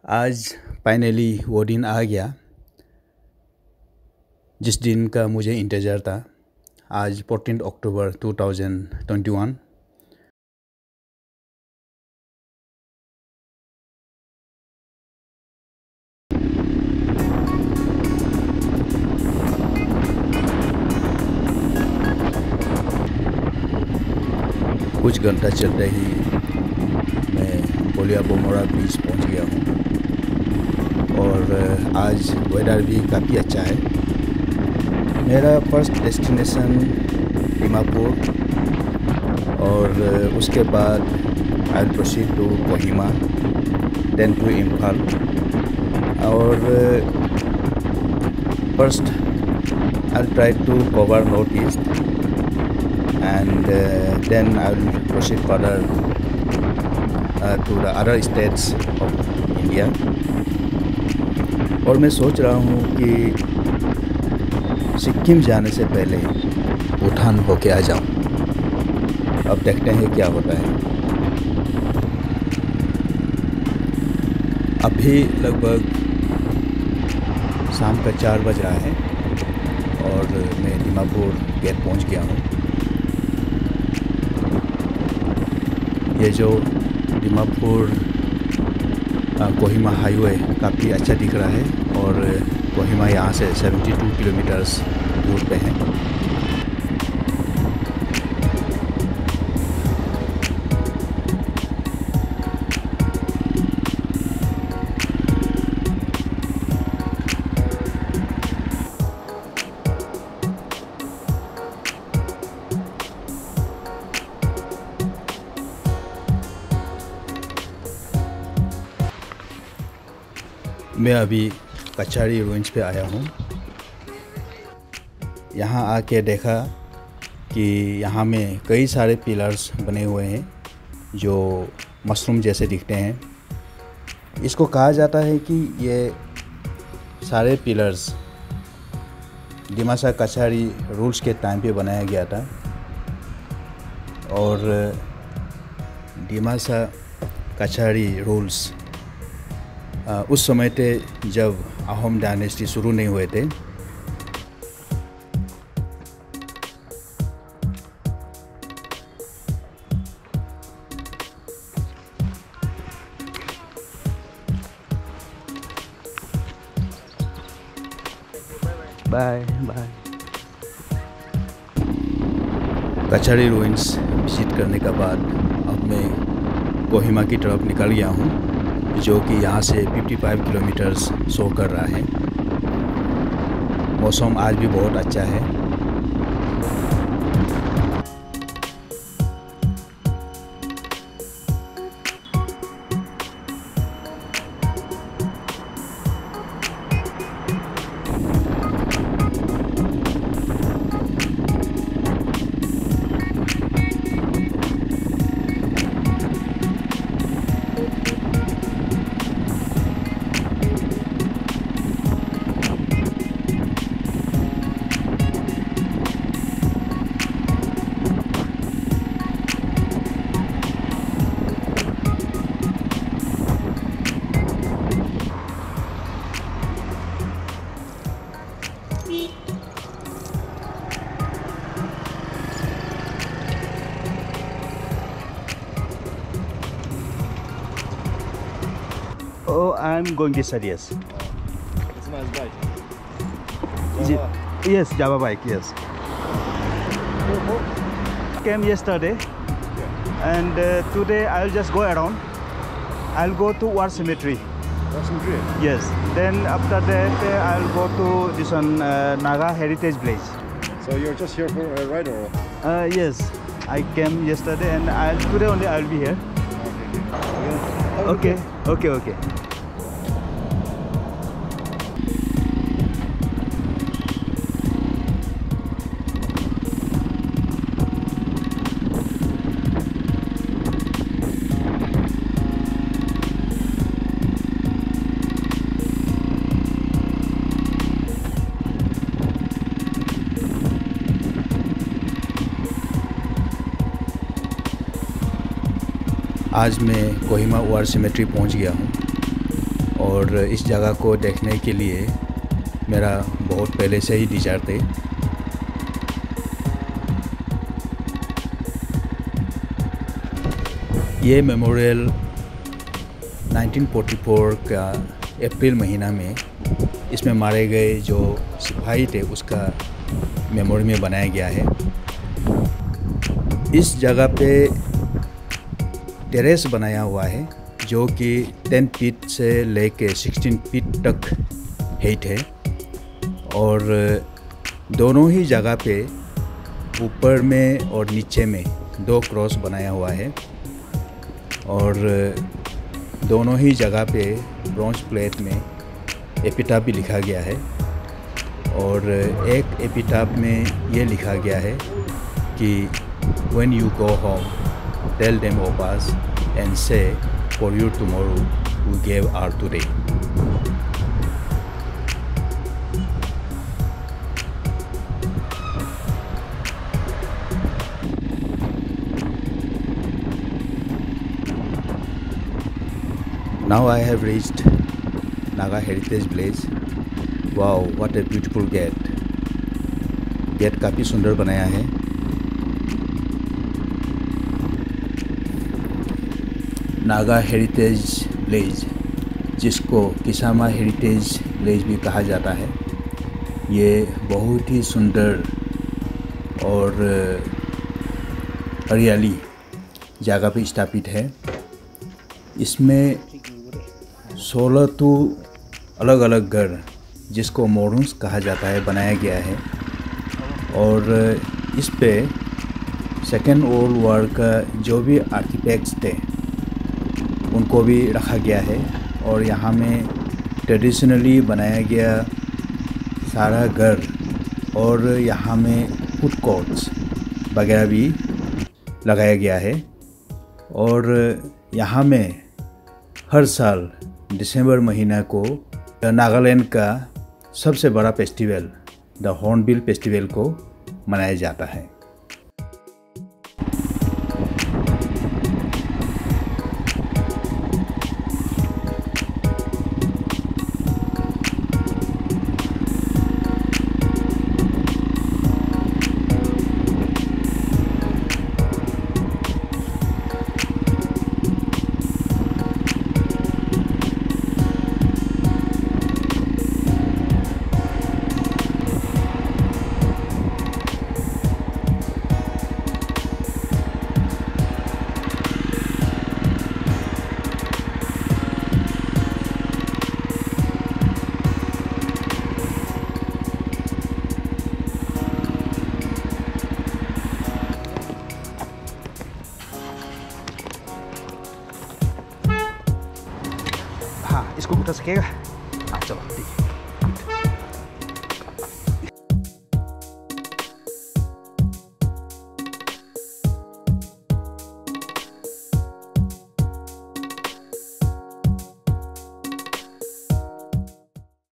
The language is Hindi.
आज फाइनली वो दिन आ गया जिस दिन का मुझे इंतज़ार था। आज 14 अक्टूबर 2021। कुछ घंटा चलते ही मैं कोलिया बोमोरा बीच पहुंच गया हूं और आज वेदर भी काफ़ी अच्छा है। मेरा फर्स्ट डेस्टिनेशन दीमापुर और उसके बाद I proceed to Kohima, then to Imphal. और first I try to cover north east and then I will proceed further to the other states of India। और मैं सोच रहा हूँ कि सिक्किम जाने से पहले भूटान होके आ जाऊँ। अब देखते हैं क्या होता है। अभी लगभग शाम का 4 बज रहा है और मैं दीमापुर गेट पहुँच गया हूँ। ये जो दीमापुर कोहिमा हाईवे काफ़ी अच्छा दिख रहा है और कोहिमा यहाँ से 72 किलोमीटर्स दूर पे है। मैं अभी कचारी रूइंस पे आया हूँ। यहाँ आके देखा कि यहाँ में कई सारे पिलर्स बने हुए हैं जो मशरूम जैसे दिखते हैं। इसको कहा जाता है कि ये सारे पिलर्स दिमासा कचारी रूल्स के टाइम पे बनाया गया था और दिमासा कचारी रूल्स उस समय थे जब अहोम डायनेस्टी शुरू नहीं हुए थे। Bye bye. Kachari ruins visit करने के बाद अब मैं कोहिमा की तरफ निकल गया हूँ जो कि यहाँ से 55 किलोमीटर्स शो कर रहा है। मौसम आज भी बहुत अच्छा है। Oh, I'm going this side, yes. It's a nice bike. Is it? Yes, Java bike, yes. Came yesterday, and today I'll just go around. I'll go to War Cemetery. War Cemetery? Yes. Then after that, I'll go to this one Naga Heritage Village. So you're just here for a ride or? Yes, I came yesterday, and today only I'll be here. Okay. Okay. आज मैं कोहिमा वार सिमेट्री पहुंच गया हूं और इस जगह को देखने के लिए मेरा बहुत पहले से ही डिज़ायर थे। ये मेमोरियल 1944 का अप्रैल महीना में इसमें मारे गए जो सिपाही थे उसका मेमोरी में बनाया गया है। इस जगह पे टेरेस बनाया हुआ है जो कि 10 फीट से लेके 16 फीट तक हाइट है और दोनों ही जगह पे ऊपर में और नीचे में 2 क्रॉस बनाया हुआ है और दोनों ही जगह पे ब्रॉन्ज प्लेट में एपिटाफ भी लिखा गया है और एक एपिटाफ में ये लिखा गया है कि when you go home tell them of us and say for your tomorrow we gave our today. Now I have reached Naga Heritage Village. Wow, what a beautiful gate. Gate काफ़ी सुंदर बनाया है। नागा हेरिटेज विलेज, जिसको किसामा हेरिटेज विलेज भी कहा जाता है, ये बहुत ही सुंदर और हरियाली जगह पे स्थापित है। इसमें 16 तो अलग अलग घर, जिसको मोरून्स कहा जाता है, बनाया गया है और इस पे सेकेंड वर्ल्ड वॉर का जो भी आर्टिफैक्ट्स थे उनको भी रखा गया है और यहाँ में ट्रेडिशनली बनाया गया सारा घर और यहाँ में फूड कोर्ट्स वगैरह भी लगाया गया है और यहाँ में हर साल दिसंबर महीना को नागालैंड का सबसे बड़ा फेस्टिवल द हॉर्नबिल फेस्टिवल को मनाया जाता है। हाँ, इसको उठा सकेगा? हाँ चलो ठीक है।